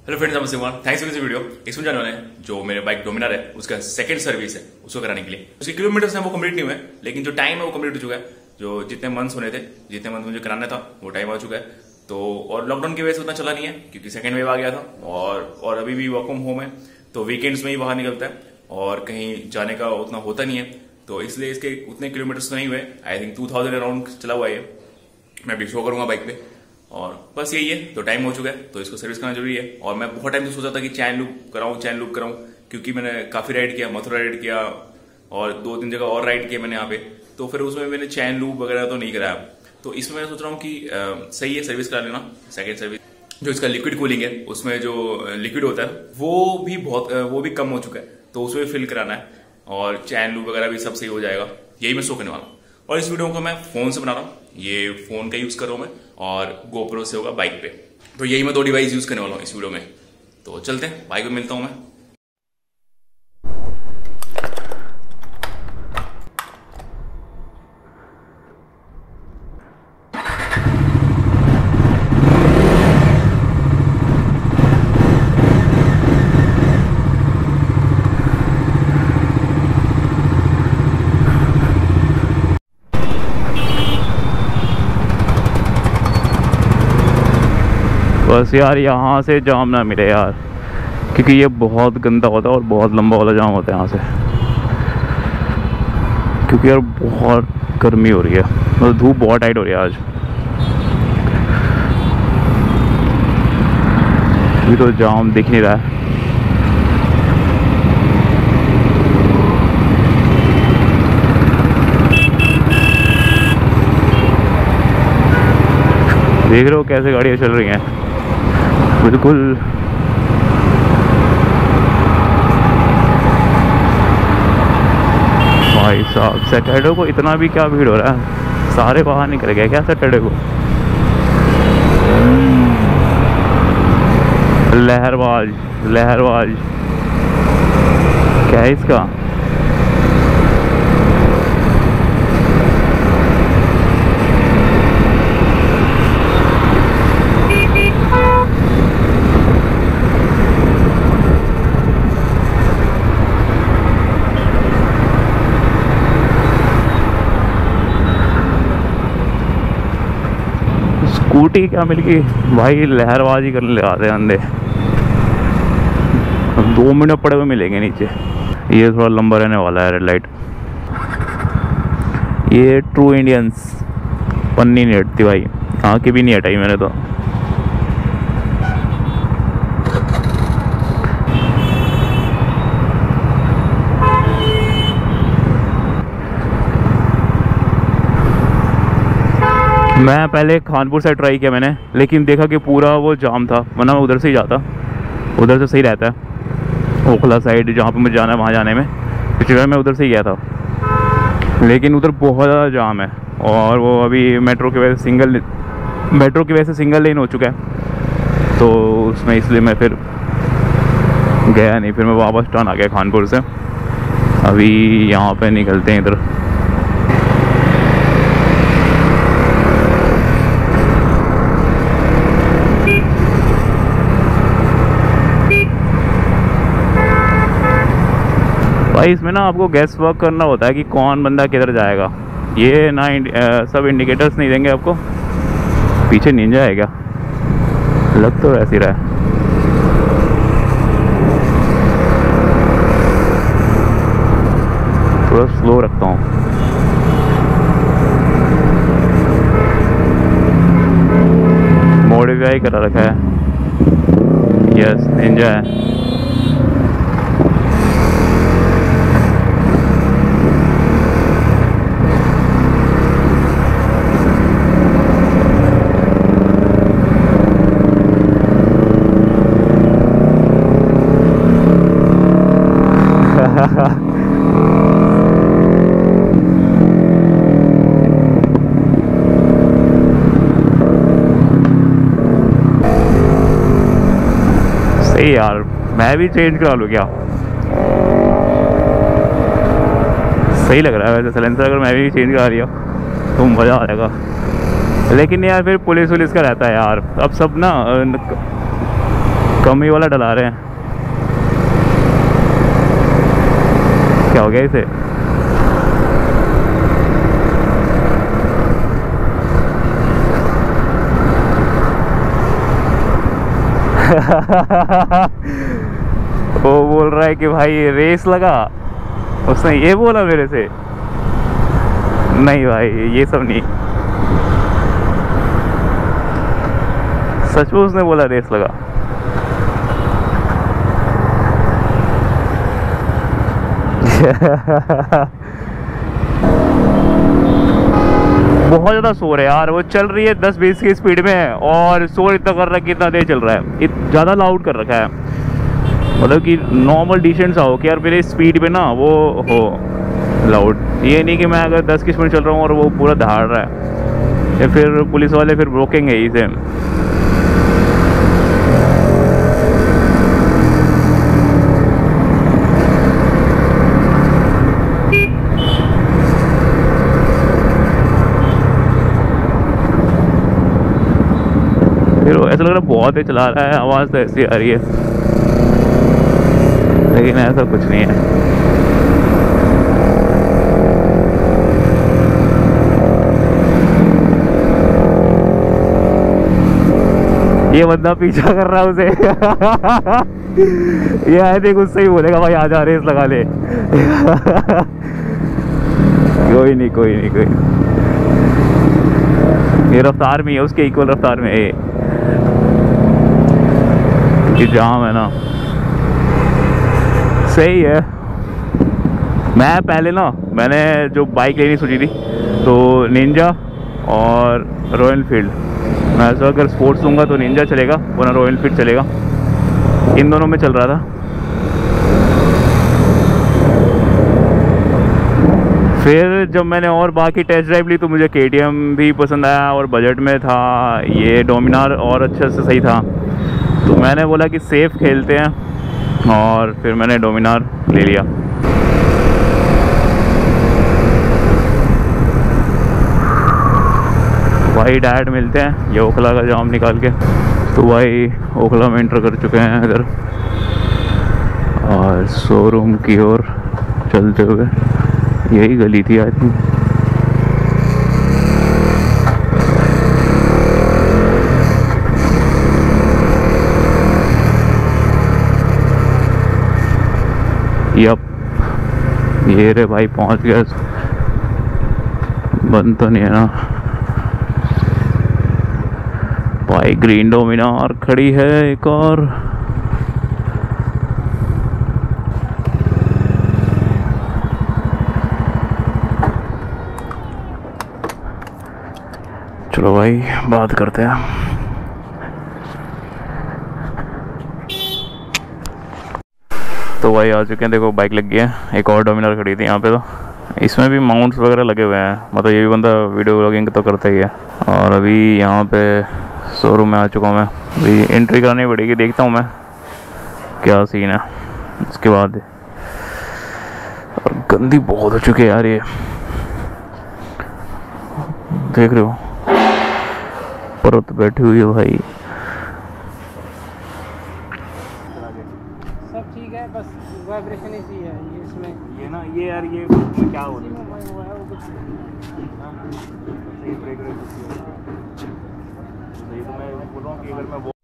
Hello friends, नमस्ते Kumar. Thanks for this video. इसमें जाने वाले हैं जो मेरे बाइक डोमिनार है उसका सेकंड सर्विस है उसको कराने के लिए। उसके किलोमीटर्स हैं वो कंप्लीट नहीं हुए, लेकिन जो टाइम है वो कंप्लीट हो चुका है। जो जितने मंथ्स होने थे, जितने मंथ मुझे कराना था वो टाइम आ चुका है। तो और लॉकडाउन की वजह से उतना चला नहीं है क्योंकि सेकंड वेव आ गया था और अभी भी वर्क फ्रॉम होम है, तो वीकेंड्स में ही बाहर निकलता है और कहीं जाने का उतना होता नहीं है, तो इसलिए इसके उतने किलोमीटर्स नहीं हुए। आई थिंक 2000 अराउंड चला हुआ है। मैं भी शो करूंगा बाइक पे और बस यही है। तो टाइम हो चुका है तो इसको सर्विस करना जरूरी है। और मैं बहुत टाइम से सोचा था कि चैन लूप कराऊं क्योंकि मैंने काफी राइड किया, मथुरा राइड किया और 2-3 जगह और राइड किया मैंने यहाँ पे, तो फिर उसमें मैंने चैन लूप वगैरह तो नहीं कराया। तो इसमें मैं सोच रहा हूँ कि सही है सर्विस करा लेना, सेकेंड सर्विस। जो इसका लिक्विड कूलिंग है उसमें जो लिक्विड होता है वो भी कम हो चुका है, तो उसमें फिल कराना है और चैन लूप वगैरह भी सब सही हो जाएगा। यही मैं शो करने वाला हूँ। और इस वीडियो को मैं फोन से बना रहा हूँ, ये फोन का यूज कर रहा हूँ मैं और गोप्रो से होगा बाइक पे। तो यही मैं 2 डिवाइस यूज करने वाला हूँ इस वीडियो में। तो चलते हैं, बाइक पे मिलता हूँ मैं। बस यार यहाँ से जाम ना मिले यार, क्योंकि ये बहुत गंदा होता है और बहुत लंबा वाला जाम होता है यहाँ से। क्योंकि यार बहुत गर्मी हो रही है, मतलब धूप बहुत टाइट हो रही है आज। अभी तो जाम दिख नहीं रहा है। देख रहे हो कैसे गाड़ियाँ चल रही हैं, बिल्कुल भाई साहब। सैटरडे को इतना भी क्या भीड़ हो रहा है, सारे बाहर निकल गए क्या सैटरडे को। लहरबाज क्या है इसका। स्कूटी क्या मिल गई भाई, लहरबाजी करने ले आते हैं अंधे। 2 मिनट पड़े हुए मिलेंगे नीचे। ये थोड़ा लंबा रहने वाला है रेड लाइट। ये ट्रू इंडियंस पन्नी नहीं हटती भाई, यहाँ की भी नहीं हटाई मैंने तो। मैं पहले खानपुर से ट्राई किया मैंने, लेकिन देखा कि पूरा वो जाम था, वरना मैं उधर से ही जाता, उधर से सही रहता है। ओखला साइड जहाँ पे मुझे जाना है वहाँ जाने में, पिछली बार मैं उधर से ही गया था, लेकिन उधर बहुत ज़्यादा जाम है। और वो अभी मेट्रो की वजह से सिंगल लेन हो चुका है, तो उसमें इसलिए मैं फिर गया नहीं। फिर मैं वापस टर्न आ गया खानपुर से। अभी यहाँ पे निकलते हैं इधर। भाई इसमें ना आपको गैस वर्क करना होता है कि कौन बंदा किधर जाएगा। ये ना सब इंडिकेटर्स नहीं देंगे आपको। पीछे निंजा है क्या, लग तो ऐसे ही रहा है। थोड़ा स्लो रखता हूँ। मॉडिफाई करा रखा है। यस, निंजा है। सही यार, मैं भी चेंज करा लूँ क्या। सही लग रहा है वैसे साइलेंसर, अगर मैं भी चेंज करा लिया तो मज़ा आ जाएगा। लेकिन यार फिर पुलिस वुलिस का रहता है यार। अब सब ना कमी वाला डला रहे हैं। क्या हो गया इसे? वो बोल रहा है कि भाई रेस लगा। उसने ये बोला मेरे से? नहीं भाई, ये सब नहीं। सच में उसने बोला रेस लगा। बहुत ज़्यादा शोर है यार। वो चल रही है 10-20 की स्पीड में और शोर इतना कर रहा है कि इतना देर चल रहा है। ज़्यादा लाउड कर रखा है। मतलब कि नॉर्मल डिसेंट सा हो कि यार मेरे स्पीड पे ना वो हो लाउड। ये नहीं कि मैं अगर 10 की स्पीड चल रहा हूँ और वो पूरा दहाड़ रहा है, या फिर पुलिस वाले फिर रोकेंगे इसे। फिर ऐसा लग रहा है बहुत ही चला रहा है, आवाज़ तो ऐसी आ रही है, लेकिन ऐसा कुछ नहीं है। ये बंदा पीछा कर रहा है उसे। ये आई थिंक उससे ही बोलेगा भाई आजा रेस लगा ले। कोई नहीं कोई नहीं कोई नहीं। ये रफ्तार में है, उसके इक्वल रफ्तार में है ये जाम है ना। सही है। मैं पहले ना मैंने जो बाइक लेनी सोची थी तो निंजा और रॉयल एनफील्ड। मैं ऐसा अगर स्पोर्ट्स लूँगा तो निंजा चलेगा वरना रॉयल एनफील्ड चलेगा। इन दोनों में चल रहा था। फिर जब मैंने और बाकी टेस्ट ड्राइव ली तो मुझे KTM भी पसंद आया और बजट में था। ये डोमिनार और अच्छे से सही था, तो मैंने बोला कि सेफ खेलते हैं और फिर मैंने डोमिनार ले लिया। भाई डैड मिलते हैं ये ओखला का जाम निकाल के। तो भाई ओखला में एंटर कर चुके हैं इधर और शोरूम की ओर चलते हुए। यही गली थी आई थिंक। यप ये रे भाई पहुंच गया। बंद तो नहीं है ना भाई। ग्रीन डोमिनार खड़ी है एक और। चलो भाई बात करते हैं। तो भाई आ चुके हैं। देखो बाइक लग गई है। एक और डोमिनार खड़ी थी यहाँ पे। तो इसमें भी माउंट्स वगैरह लगे हुए हैं। मतलब ये भी बंदा वीडियो व्लॉगिंग तो करता ही है। और अभी यहाँ पे शोरूम में आ चुका हूँ मैं। अभी एंट्री करानी पड़ेगी, देखता हूँ मैं क्या सीन है उसके बाद। और गंदी बहुत हो चुकी है यार ये, देख रहे हो परत बैठी हुई है भाई। सब ठीक है, बस वाइब्रेशन ही है ये इसमें। ये ना ये यार ये क्या हो रहा है? सही ब्रेक तो मैं बोल रहा हूँ कि अगर मैं वो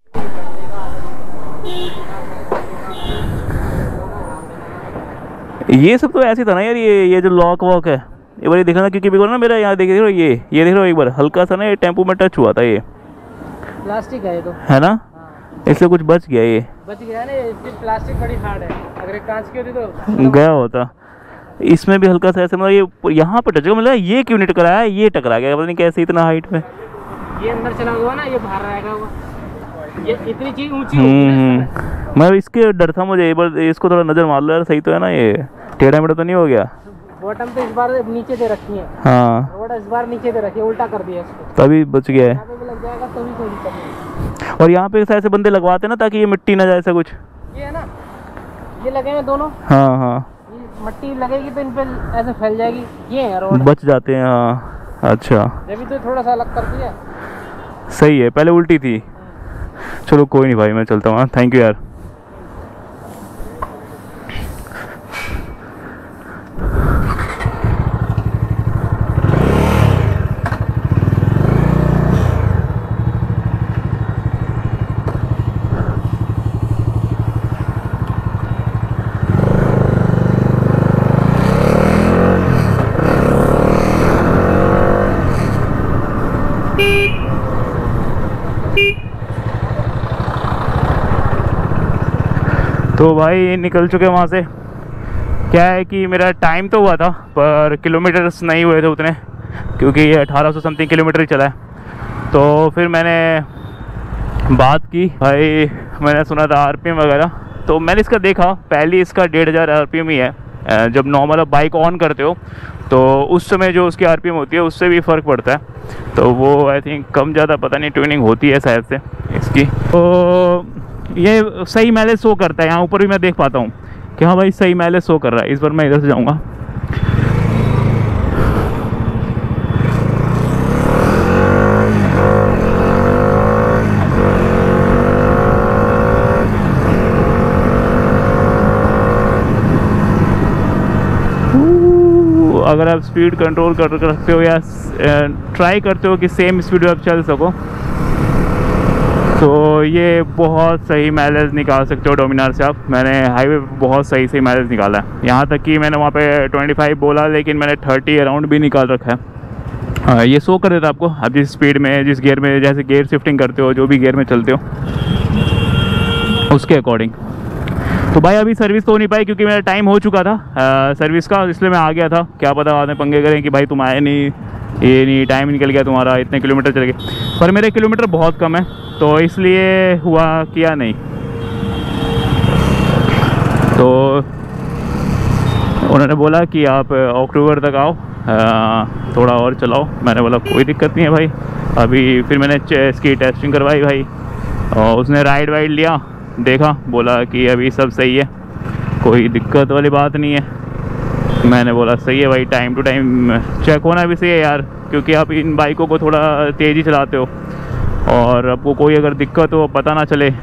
ये सब तो ऐसे था ना यार। ये जो लॉक वॉक है एक बार देखना, क्योंकि भी ना मेरा यहाँ देख रहे हो ये देख रहे हो एक बार हल्का सा ना ये टेम्पो में टच हुआ था। ये प्लास्टिक है ये तो, है ना। हाँ। इससे कुछ बच गया, ये बच गया ना। इसकी प्लास्टिक बड़ी हार्ड है, अगर कांच की होती तो गया होता। इसमें भी हल्का सा ऐसे मतलब ये यहाँ पे टच हुआ। मतलब ये क्यों नहीं टकराया, ये टकरा गया पता नहीं कैसे इतना हाइट में। ये अंदर चला हुआ ना, ये बाहर रहेगा हुआ। ये इतनी चीज ऊंची होती है। मैं इसके डर था मुझे। एक बार इसको थोड़ा नजर मार लो यार, सही तो है ना। ये टेढ़ा मेढ़ा तो नहीं हो गया। बॉटम तो इस बार नीचे दे रखी है। हाँ रोड इस बार नीचे दे रखी है, उल्टा कर दिया इसको, तभी बच गया है। यहाँ पे भी लग जाएगा तो भी कोई दिक्कत नहीं। और यहाँ पे ऐसे बंदे लगवाते ना ताकि ये मिट्टी ना जाए ऐसा कुछ। ये है ना, ये लगे हैं दोनों। हाँ हाँ ये मट्टी लगेगी तो इन पे ऐसे फैल जाएगी। ये है रोड, बच जाते हैं। हाँ अच्छा जब भी तो थोड़ा सा अलग कर दिया। सही है। पहले उल्टी थी चलो कोई नहीं भाई, मैं चलता हूँ। थैंक यू यार। तो भाई निकल चुके वहाँ से। क्या है कि मेरा टाइम तो हुआ था पर किलोमीटर्स नहीं हुए थे उतने, क्योंकि ये 1800 समथिंग किलोमीटर ही चला है। तो फिर मैंने बात की भाई, मैंने सुना था आरपीएम वगैरह, तो मैंने इसका देखा। पहले इसका 1500 आरपीएम ही है। जब नॉर्मल आप बाइक ऑन करते हो तो उस समय जो उसकी आरपीएम होती है उससे भी फ़र्क पड़ता है। तो वो आई थिंक कम ज़्यादा पता नहीं ट्यूनिंग होती है शायद से इसकी। तो ये सही माइलेज शो करता है। यहाँ ऊपर भी मैं देख पाता हूँ कि हाँ भाई सही माइलेज शो कर रहा है। इस बार मैं इधर से जाऊँगा। अगर आप स्पीड कंट्रोल कर रखते हो या ट्राई करते हो कि सेम स्पीड में आप चल सको, तो ये बहुत सही माइलेज निकाल सकते हो डोमिनार से आप। मैंने हाईवे पे बहुत सही माइलेज निकाला है। यहाँ तक कि मैंने वहाँ पे 25 बोला, लेकिन मैंने 30 अराउंड भी निकाल रखा है। ये शो कर देता है आपको, आप जिस स्पीड में, जिस गियर में, जैसे गियर शिफ्टिंग करते हो, जो भी गियर में चलते हो उसके अकॉर्डिंग। तो भाई अभी सर्विस तो हो नहीं पाई क्योंकि मेरा टाइम हो चुका था सर्विस का, इसलिए मैं आ गया था। क्या पता बाद में पंगे करें कि भाई तुम आए नहीं, ये नहीं, टाइम निकल गया तुम्हारा, इतने किलोमीटर चले गए। पर मेरे किलोमीटर बहुत कम है तो इसलिए हुआ किया नहीं। तो उन्होंने बोला कि आप अक्टूबर तक आओ, थोड़ा और चलाओ। मैंने बोला कोई दिक्कत नहीं है भाई। अभी फिर मैंने इसकी टेस्टिंग करवाई भाई, और उसने राइड वाइड लिया, देखा, बोला कि अभी सब सही है, कोई दिक्कत वाली बात नहीं है। मैंने बोला सही है भाई, टाइम टू टाइम चेक होना भी सही है यार, क्योंकि आप इन बाइकों को थोड़ा तेज़ी चलाते हो और आपको कोई अगर दिक्कत हो पता ना चले।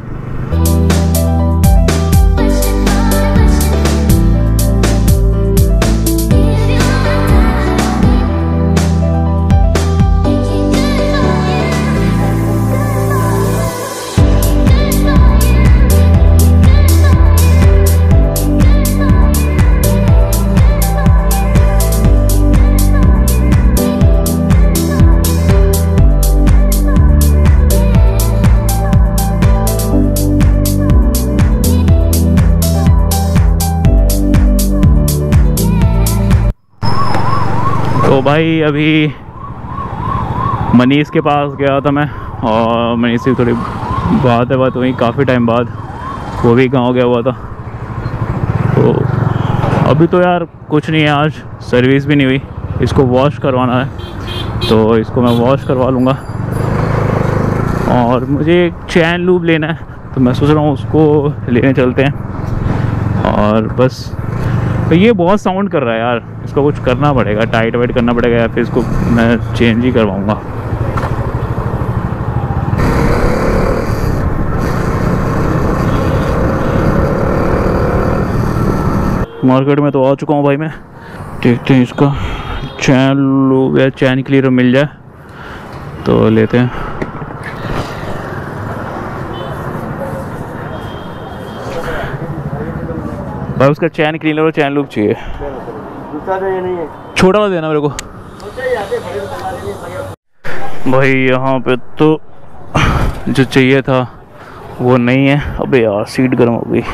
तो भाई अभी मनीष के पास गया था मैं, और मनीष से थोड़ी बात हुई काफ़ी टाइम बाद। वो भी गांव गया हुआ था। तो अभी तो यार कुछ नहीं है, आज सर्विस भी नहीं हुई। इसको वॉश करवाना है तो इसको मैं वॉश करवा लूँगा। और मुझे एक चैन लूब लेना है तो मैं सोच रहा हूँ उसको लेने चलते हैं। और बस तो ये बहुत साउंड कर रहा है यार, इसको कुछ करना पड़ेगा, टाइट वाइट करना पड़ेगा, या फिर इसको मैं चेंज ही करवाऊँगा। मार्केट में तो आ चुका हूँ भाई मैं। देखते हैं इसका चैन लूब या चैन क्लीनर मिल जाए तो लेते हैं। भाई उसका चैन क्लीनर और चैन लूब चाहिए। छोटा वाला देना मेरे को भाई। यहाँ पे तो जो चाहिए था वो नहीं है। अबे यार सीट गर्म हो गई।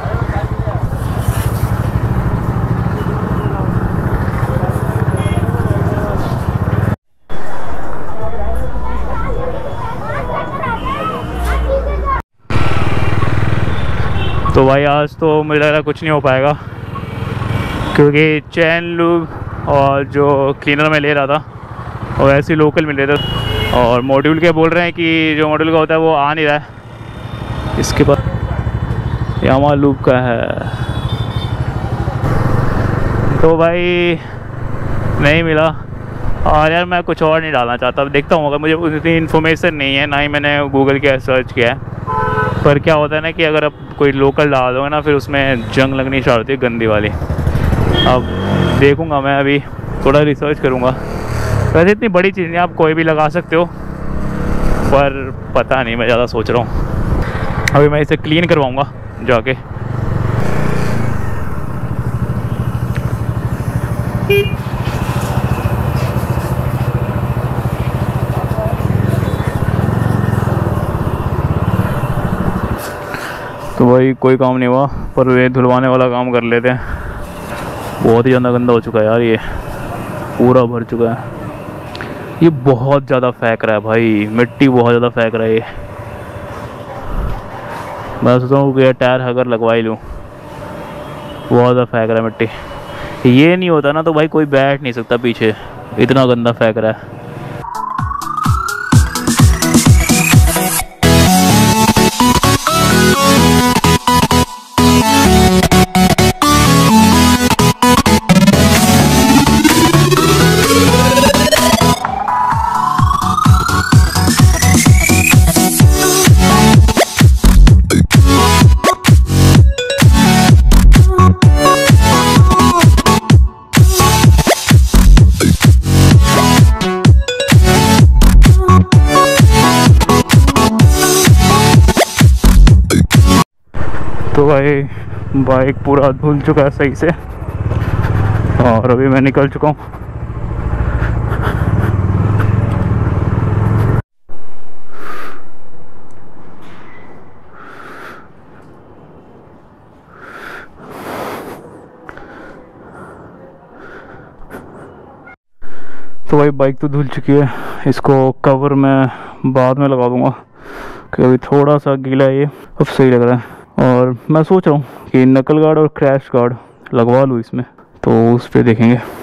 तो भाई आज तो मुझे लग रहा कुछ नहीं हो पाएगा, क्योंकि चैन लूब और जो क्लीनर मैं ले रहा था वो ऐसे लोकल मिल रहे थे, और मॉड्यूल के बोल रहे हैं कि जो मॉड्यूल का होता है वो आ नहीं रहा है। इसके बाद यामा लूब का है तो भाई नहीं मिला। और यार मैं कुछ और नहीं डालना चाहता, अब देखता हूँ, अगर मुझे उतनी इन्फॉर्मेशन नहीं है, ना ही मैंने गूगल के सर्च किया है। पर क्या होता है ना कि अगर आप कोई लोकल डाल दोगे ना, फिर उसमें जंग लगनी स्टार्ट होती है गंदी वाली। अब देखूँगा मैं, अभी थोड़ा रिसर्च करूँगा। वैसे इतनी बड़ी चीज़ नहीं, आप कोई भी लगा सकते हो, पर पता नहीं, मैं ज़्यादा सोच रहा हूँ। अभी मैं इसे क्लीन करवाऊँगा जाके। तो भाई कोई काम नहीं हुआ, पर वे धुलवाने वाला काम कर लेते हैं। बहुत ही ज़्यादा गंदा हो चुका है यार, ये पूरा भर चुका है। ये बहुत ज़्यादा फेंक रहा है भाई, मिट्टी बहुत ज़्यादा फेंक रहा है ये। मैं सोचता हूँ कि टायर अगर लगवा ही लूँ, बहुत ज़्यादा फेंक रहा है मिट्टी। ये नहीं होता ना तो भाई कोई बैठ नहीं सकता पीछे, इतना गंदा फेंक रहा है। तो भाई बाइक पूरा धुल चुका है सही से, और अभी मैं निकल चुका हूँ। तो भाई बाइक तो धुल चुकी है, इसको कवर मैं बाद में लगा दूंगा क्योंकि अभी थोड़ा सा गीला है ये, अब सही लग रहा है। और मैं सोच रहा हूँ कि नकल गार्ड और क्रैश गार्ड लगवा लूँ इसमें, तो उस पर देखेंगे।